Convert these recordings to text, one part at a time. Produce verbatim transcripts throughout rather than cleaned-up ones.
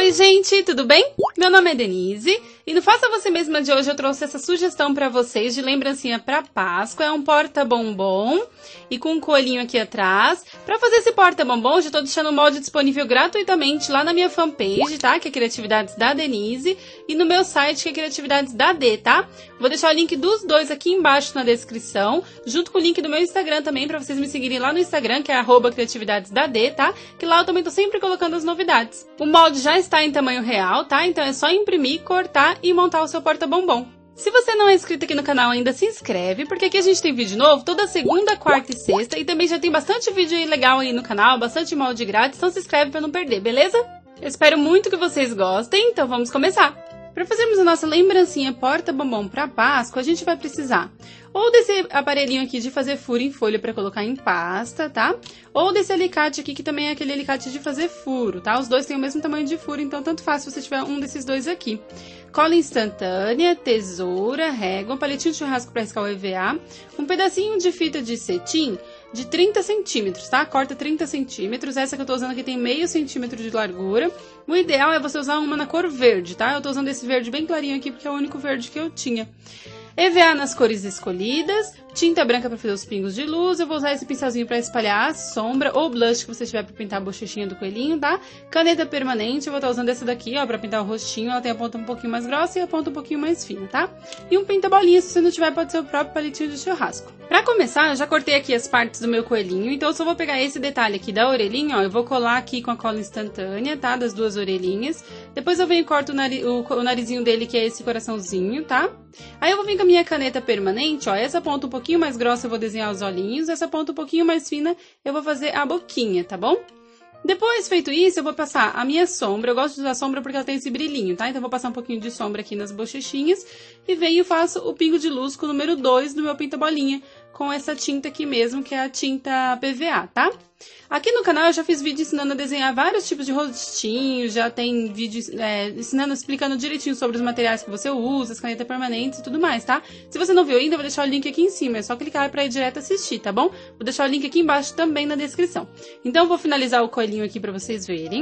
Oi gente, tudo bem? Meu nome é Denise e no Faça Você Mesma de hoje eu trouxe essa sugestão pra vocês de lembrancinha pra Páscoa. É um porta-bombom e com um coelhinho aqui atrás. Pra fazer esse porta-bombom, eu já tô deixando o molde disponível gratuitamente lá na minha fanpage, tá? Que é Criatividades da Denise, e no meu site, que é Criatividades da D, tá? Vou deixar o link dos dois aqui embaixo na descrição, junto com o link do meu Instagram também, pra vocês me seguirem lá no Instagram, que é arroba Criatividades da D, tá? Que lá eu também tô sempre colocando as novidades. O molde já está em tamanho real, tá? Então é só imprimir, cortar e montar o seu porta-bombom. Se você não é inscrito aqui no canal ainda, se inscreve, porque aqui a gente tem vídeo novo toda segunda, quarta e sexta, e também já tem bastante vídeo aí legal aí no canal, bastante molde grátis, então se inscreve pra não perder, beleza? Eu espero muito que vocês gostem, então vamos começar! Para fazermos a nossa lembrancinha porta-bombom para Páscoa, a gente vai precisar ou desse aparelhinho aqui de fazer furo em folha para colocar em pasta, tá? Ou desse alicate aqui, que também é aquele alicate de fazer furo, tá? Os dois têm o mesmo tamanho de furo, então tanto faz se você tiver um desses dois aqui. Cola instantânea, tesoura, régua, um palitinho de churrasco para riscar o E V A, um pedacinho de fita de cetim de trinta centímetros, tá? Corta trinta centímetros, essa que eu tô usando aqui tem meio centímetro de largura. O ideal é você usar uma na cor verde, tá? Eu tô usando esse verde bem clarinho aqui porque é o único verde que eu tinha. E V A nas cores escolhidas, tinta branca para fazer os pingos de luz, eu vou usar esse pincelzinho para espalhar a sombra ou blush que você tiver para pintar a bochechinha do coelhinho, tá? Caneta permanente, eu vou estar usando essa daqui, ó, para pintar o rostinho, ela tem a ponta um pouquinho mais grossa e a ponta um pouquinho mais fina, tá? E um pinta-bolinha, se você não tiver, pode ser o próprio palitinho de churrasco. Para começar, eu já cortei aqui as partes do meu coelhinho, então eu só vou pegar esse detalhe aqui da orelhinha, ó, eu vou colar aqui com a cola instantânea, tá? Das duas orelhinhas. Depois eu venho e corto o, nari o, o narizinho dele, que é esse coraçãozinho, tá? Aí eu vou vir com a minha caneta permanente, ó, essa ponta um pouquinho mais grossa eu vou desenhar os olhinhos, essa ponta um pouquinho mais fina eu vou fazer a boquinha, tá bom? Depois, feito isso, eu vou passar a minha sombra. Eu gosto de usar sombra porque ela tem esse brilhinho, tá? Então eu vou passar um pouquinho de sombra aqui nas bochechinhas e venho e faço o pingo de luz com o número dois do meu pinta-bolinha, com essa tinta aqui mesmo, que é a tinta P V A, tá? Aqui no canal eu já fiz vídeo ensinando a desenhar vários tipos de rostinhos, já tem vídeo é, ensinando, explicando direitinho sobre os materiais que você usa, as canetas permanentes e tudo mais, tá? Se você não viu ainda, eu vou deixar o link aqui em cima, é só clicar pra ir direto assistir, tá bom? Vou deixar o link aqui embaixo também na descrição. Então eu vou finalizar o coelhinho aqui pra vocês verem.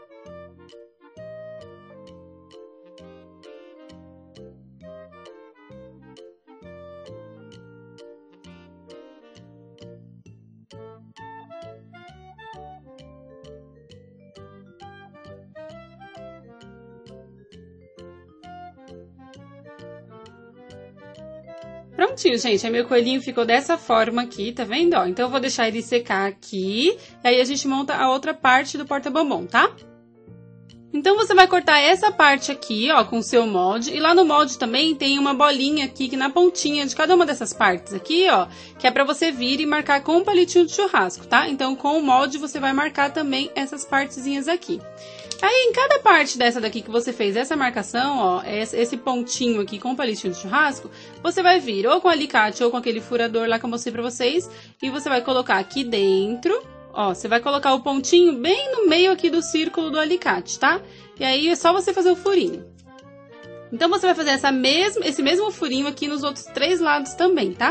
Prontinho, gente, aí meu coelhinho ficou dessa forma aqui, tá vendo? Ó, então eu vou deixar ele secar aqui, e aí a gente monta a outra parte do porta-bombom, tá? Então você vai cortar essa parte aqui, ó, com o seu molde, e lá no molde também tem uma bolinha aqui, que na pontinha de cada uma dessas partes aqui, ó, que é pra você vir e marcar com um palitinho de churrasco, tá? Então com o molde você vai marcar também essas partezinhas aqui. Aí, em cada parte dessa daqui que você fez essa marcação, ó, esse pontinho aqui com o palitinho de churrasco, você vai vir ou com alicate ou com aquele furador lá que eu mostrei pra vocês, e você vai colocar aqui dentro, ó, você vai colocar o pontinho bem no meio aqui do círculo do alicate, tá? E aí é só você fazer o furinho. Então você vai fazer essa mesma, esse mesmo furinho aqui nos outros três lados também, tá?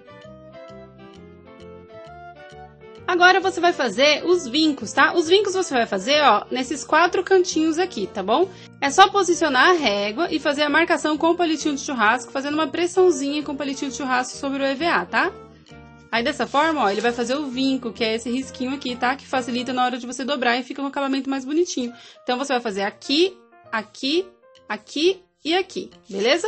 Agora você vai fazer os vincos, tá? Os vincos você vai fazer, ó, nesses quatro cantinhos aqui, tá bom? É só posicionar a régua e fazer a marcação com o palitinho de churrasco, fazendo uma pressãozinha com o palitinho de churrasco sobre o E V A, tá? Aí dessa forma, ó, ele vai fazer o vinco, que é esse risquinho aqui, tá? Que facilita na hora de você dobrar e fica um acabamento mais bonitinho. Então você vai fazer aqui, aqui, aqui e aqui, beleza?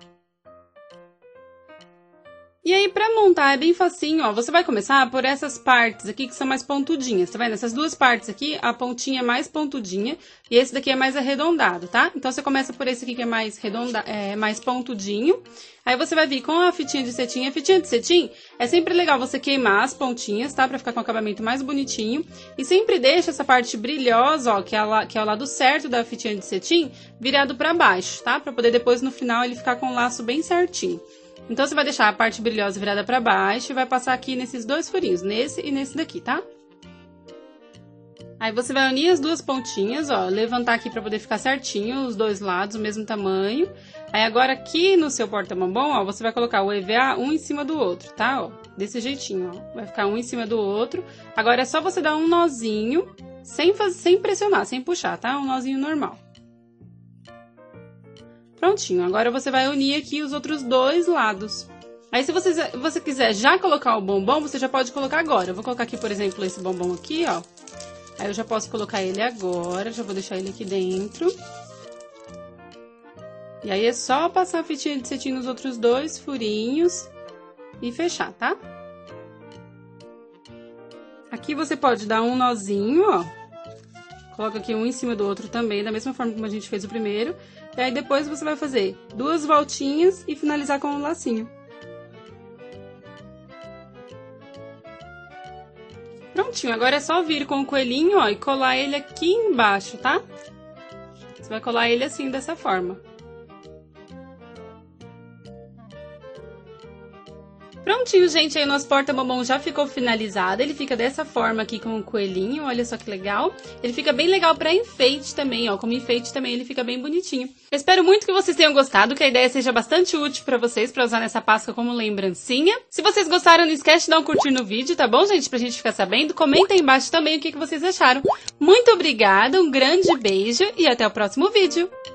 E aí, pra montar é bem facinho, ó, você vai começar por essas partes aqui que são mais pontudinhas, tá vendo? Essas duas partes aqui, a pontinha é mais pontudinha e esse daqui é mais arredondado, tá? Então, você começa por esse aqui que é mais, redonda, é, mais pontudinho. Aí, você vai vir com a fitinha de cetim. A fitinha de cetim é sempre legal você queimar as pontinhas, tá? Pra ficar com o acabamento mais bonitinho. E sempre deixa essa parte brilhosa, ó, que é, a, que é o lado certo da fitinha de cetim, virado pra baixo, tá? Pra poder depois, no final, ele ficar com o laço bem certinho. Então, você vai deixar a parte brilhosa virada pra baixo e vai passar aqui nesses dois furinhos, nesse e nesse daqui, tá? Aí, você vai unir as duas pontinhas, ó, levantar aqui pra poder ficar certinho, os dois lados, o mesmo tamanho. Aí, agora aqui no seu porta-bombom, ó, você vai colocar o E V A um em cima do outro, tá? Ó, desse jeitinho, ó, vai ficar um em cima do outro. Agora, é só você dar um nozinho, sem, fazer, sem pressionar, sem puxar, tá? Um nozinho normal. Prontinho, agora você vai unir aqui os outros dois lados. Aí se você, você quiser já colocar o bombom, você já pode colocar agora. Eu vou colocar aqui, por exemplo, esse bombom aqui, ó. Aí eu já posso colocar ele agora, já vou deixar ele aqui dentro. E aí é só passar a fitinha de cetim nos outros dois furinhos e fechar, tá? Aqui você pode dar um nozinho, ó. Coloca aqui um em cima do outro também, da mesma forma como a gente fez o primeiro. E aí depois você vai fazer duas voltinhas e finalizar com um lacinho. Prontinho, agora é só vir com o coelhinho, ó, e colar ele aqui embaixo, tá? Você vai colar ele assim, dessa forma. Prontinho, gente, aí o nosso porta-bombom já ficou finalizado. Ele fica dessa forma aqui com o coelhinho, olha só que legal. Ele fica bem legal pra enfeite também, ó, como enfeite também ele fica bem bonitinho. Eu espero muito que vocês tenham gostado, que a ideia seja bastante útil pra vocês, pra usar nessa Páscoa como lembrancinha. Se vocês gostaram, não esquece de dar um curtir no vídeo, tá bom, gente? Pra gente ficar sabendo. Comenta aí embaixo também o que que vocês acharam. Muito obrigada, um grande beijo e até o próximo vídeo.